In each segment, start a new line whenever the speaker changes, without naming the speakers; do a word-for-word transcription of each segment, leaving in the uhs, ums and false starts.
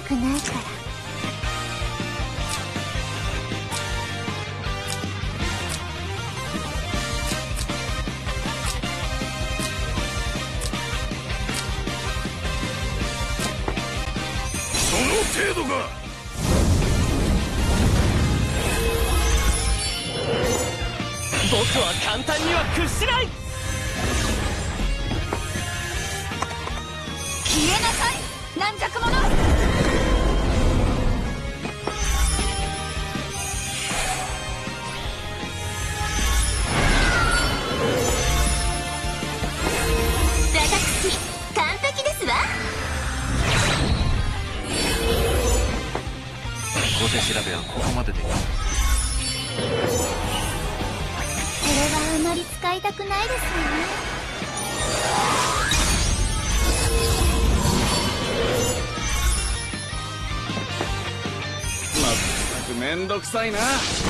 くないから。
その程度が。
僕は簡単には屈しない。
消えなさい軟弱者。私完璧ですわ。
小手調べはここまででいい。こ
れはあまり使いたくないですよね。
まったくめんどくさいな。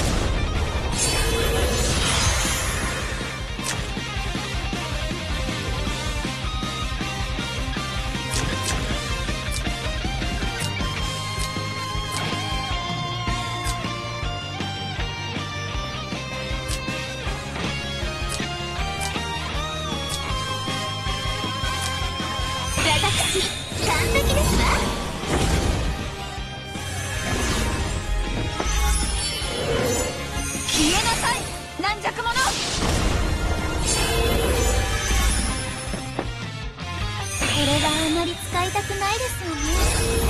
私完璧ですわ。消えなさい軟弱者。これはあまり使いたくないですよね。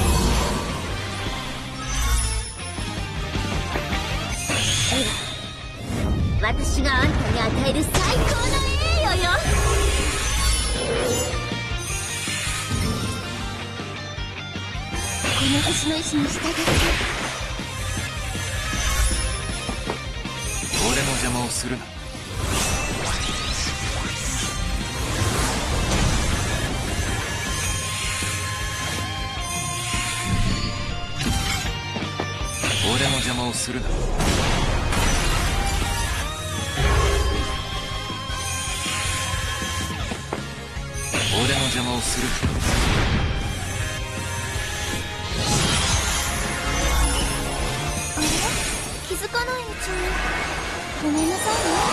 では私があんたに与える最高の栄誉よ。この星の意志に従って。
俺の邪魔をするな。俺の邪魔をするな。俺の邪魔をするな。
気づかないうちに。ごめんなさいね。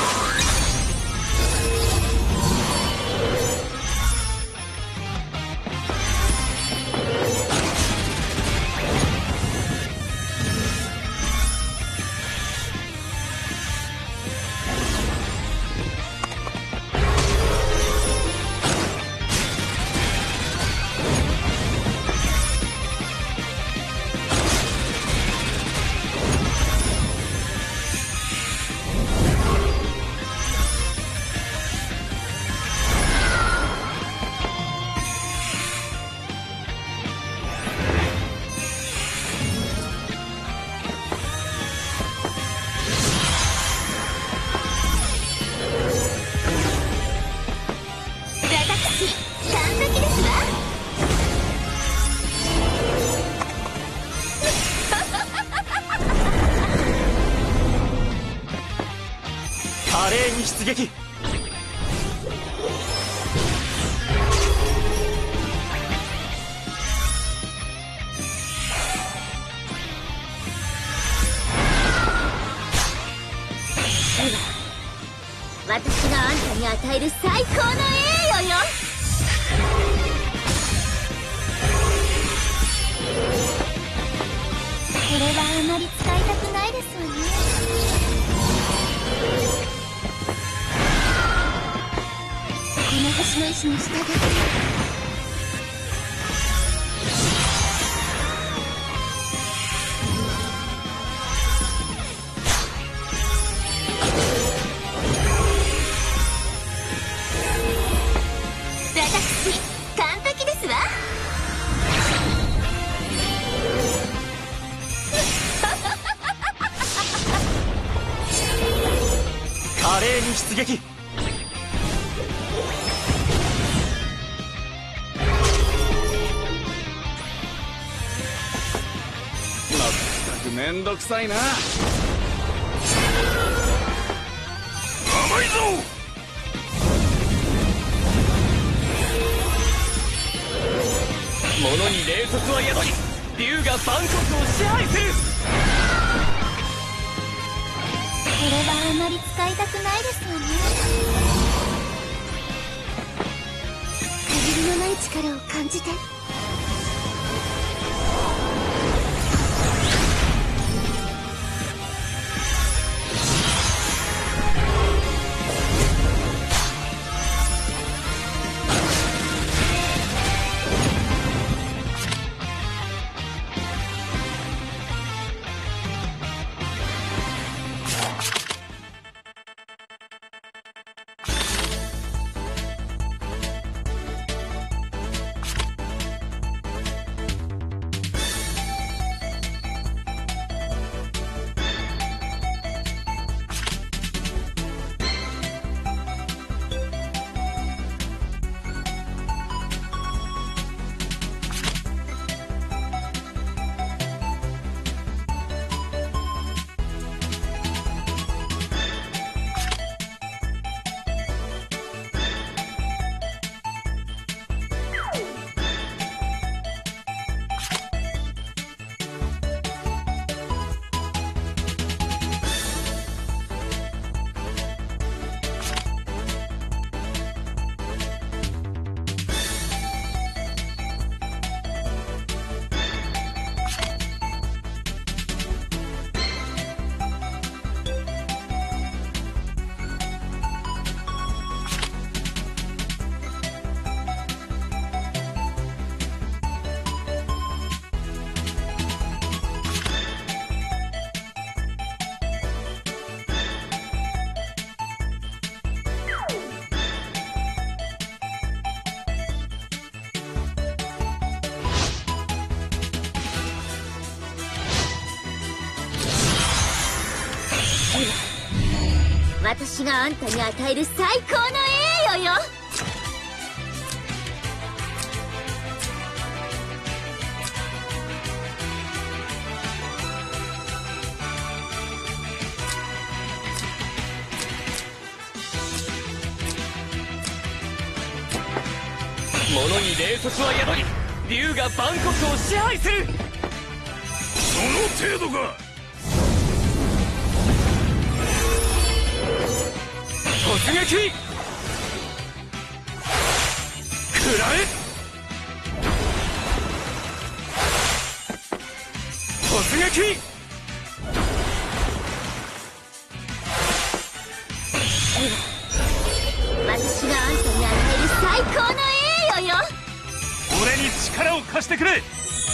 華麗に出撃。
私があんたに与える最高の栄誉よ。これはあまり使いたくないですわね。この星の意志に従って。完璧ですわ。
華麗に出撃。
まったくめんどくさいな。甘いぞ。
物に霊速は宿り、 竜がバンコクを支配する。
これはあまり使いたくないですよね。限りのない力を感じて。私があんたに与える最高の栄誉よ。
物に霊卒は宿り、竜がバンコクを支配する。
その程度か。
突撃食らえ。突撃
私があんたに与える最高の栄誉よ。
俺に力を貸してくれ。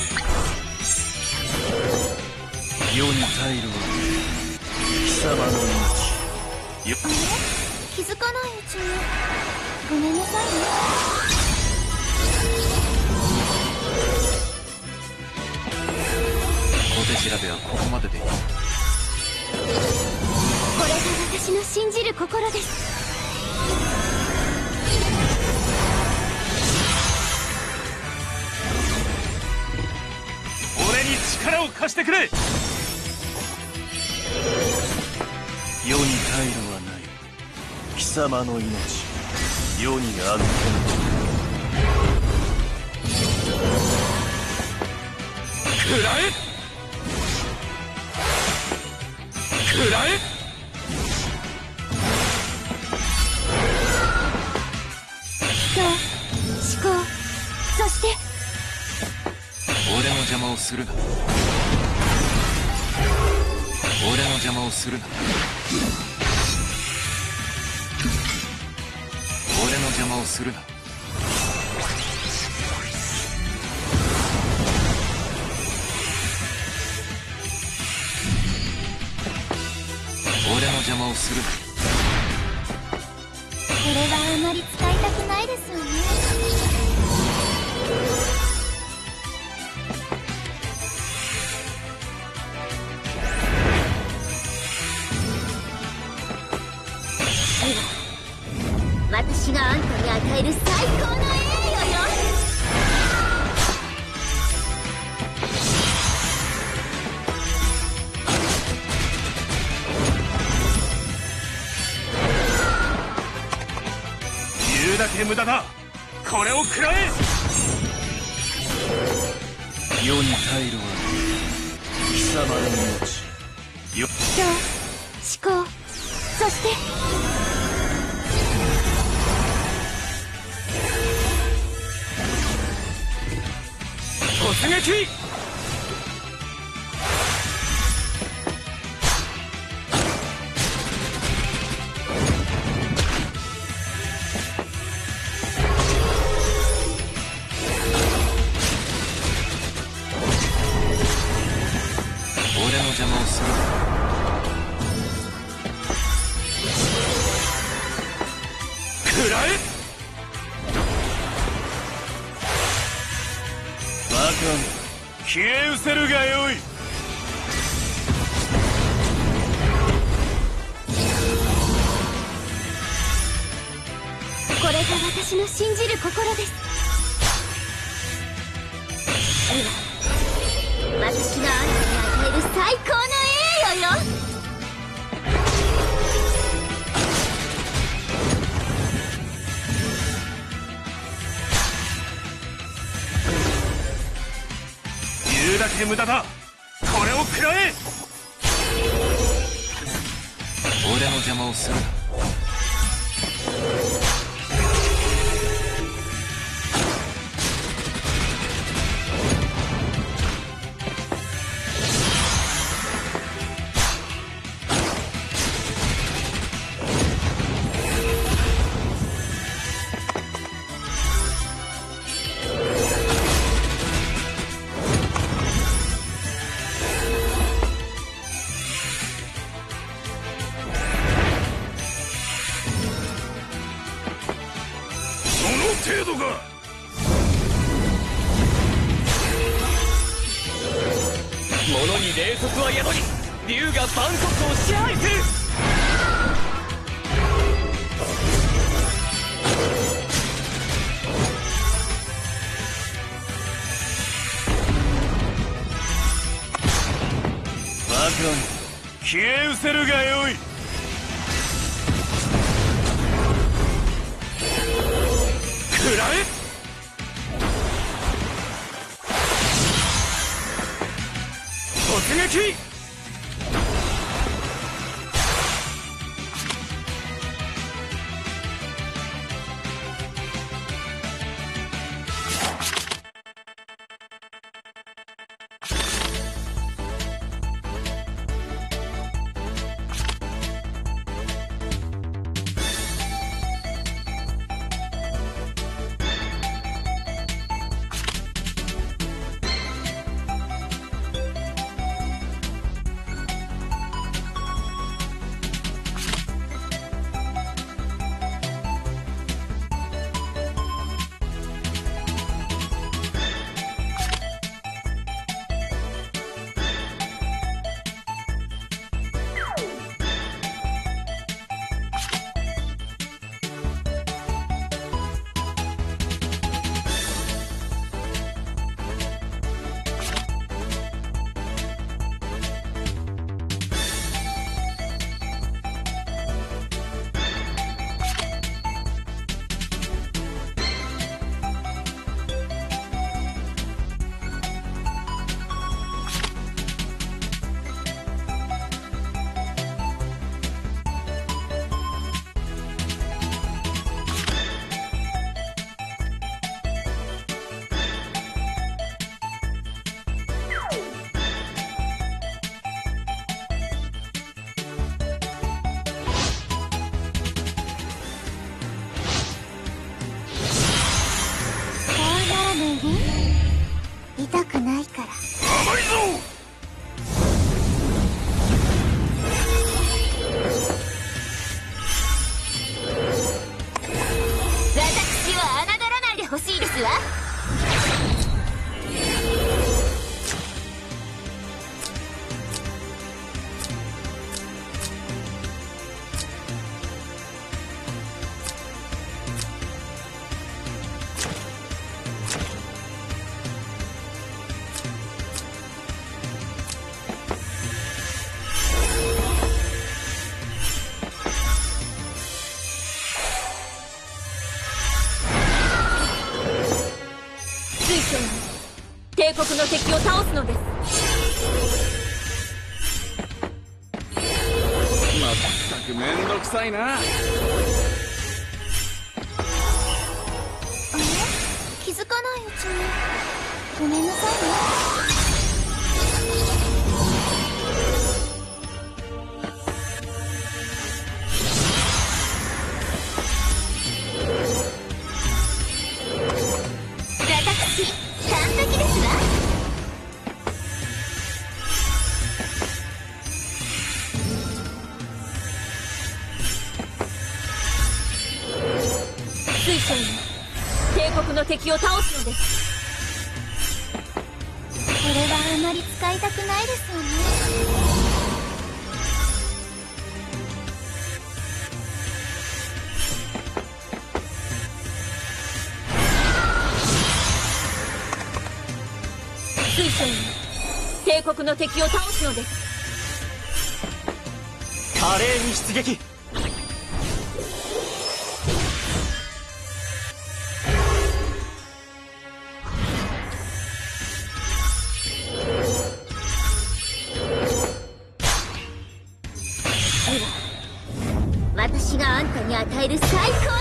世に耐えるは貴様の命よ。
気づかないうちにごめんなさいね。
小手調べはここまででいい。
これが私の信じる心です。
俺に力を貸してくれ。
世に耐えるはない貴様の命。世にある
食らえ食らえ。
人、思考、そして
俺の邪魔をするな。俺の邪魔をするな。俺の邪魔をするな。俺の邪魔をするな。
これはあまり使いたくないですよね。私があんたに与える最高の栄誉よ。
言うだけ無駄だ。これを食らえ。
世に退路は貴様の命よ。
思考、そして
突撃。
俺の邪魔をする。
食らえ。
バカめ、消え失せるがよい。
これが私の信じる心です。今私があんたに与える最高の栄誉よ。
言うだけ無駄だ。これを食らえ。俺の邪魔をするな。程度か。
物に霊卒は宿り、竜が万国を支配する。
バカめ、消え失せるがよい。
食らえ。突撃。
痛くないから。
甘いぞ。
私を侮らないでほしいですわ。 帝国の敵を倒すのです。
まったくめんどくさいな。
あれ、気づかないうちにごめんなさいね。私完璧ですわ。水晶に帝国の敵を倒すのです。これはあまり使いたくないですよね。水晶に帝国の敵を倒すのです。
華麗に出撃。
私があんたに与える最高の栄誉よ。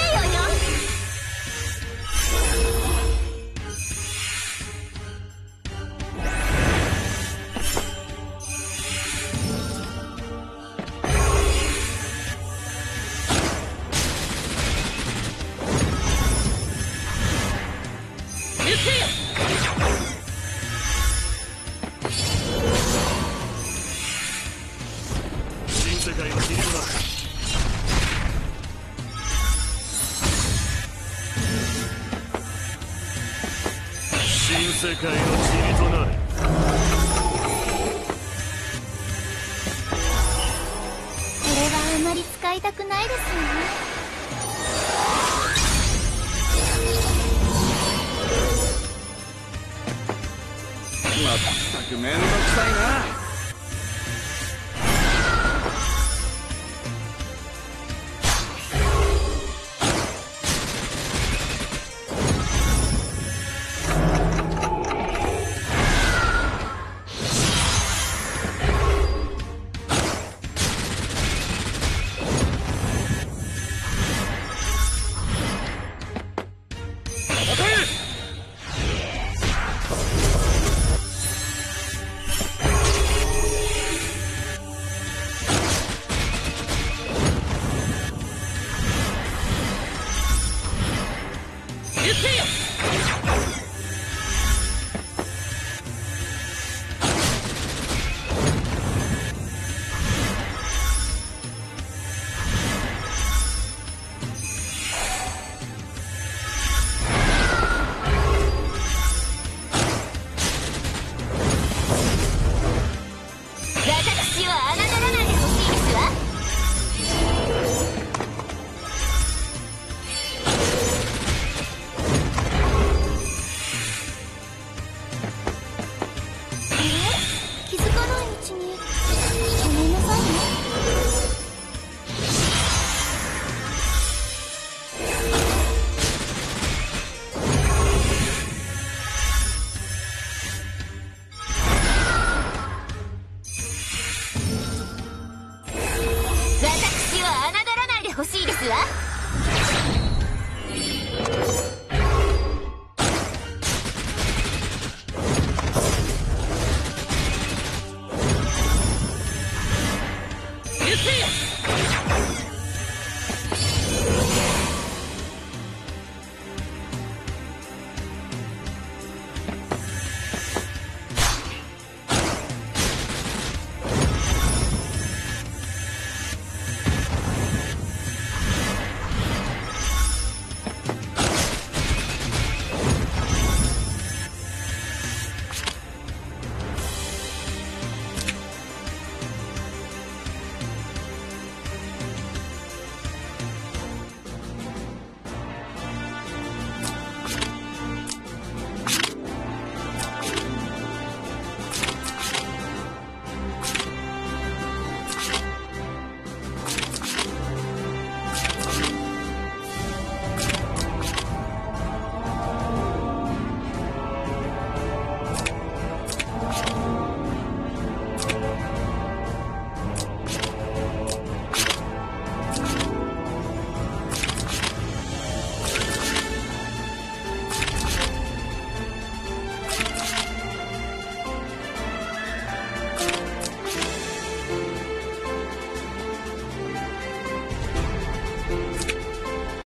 新世界の切りとなる。新世界の塵となる。
これはあまり使いたくないですよね。
まったくめんどくさいな。